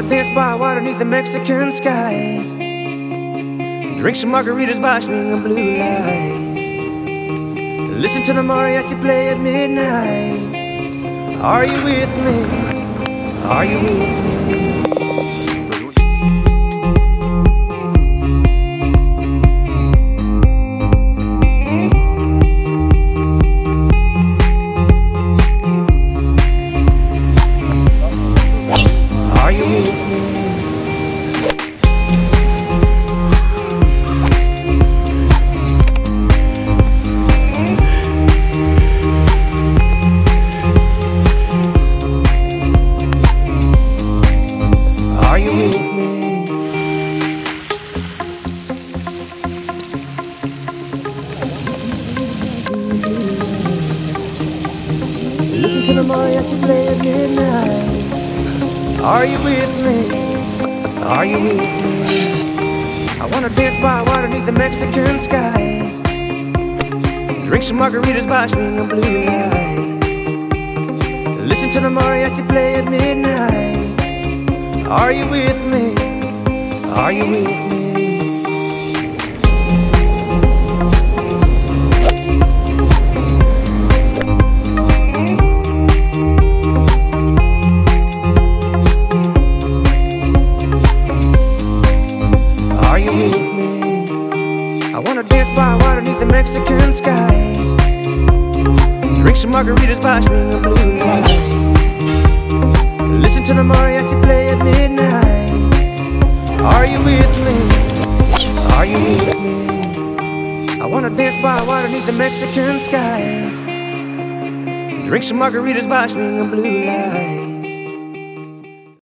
dance by water beneath the Mexican sky. Drink some margaritas by swinging blue lights. Listen to the mariachi play at midnight. Are you with me? Are you with me? Listen to the mariachi play at midnight. Are you with me? Are you with me? I wanna dance by water beneath the Mexican sky. Drink some margaritas by swinging blue lights. Listen to the mariachi play at midnight. Are you with me? Are you with me? I wanna dance by water beneath the Mexican sky. Drink some margaritas by swinging blue lights. Listen to the mariachi play at midnight. Are you with me? Are you with me? I wanna dance by water beneath the Mexican sky. Drink some margaritas by swinging blue lights.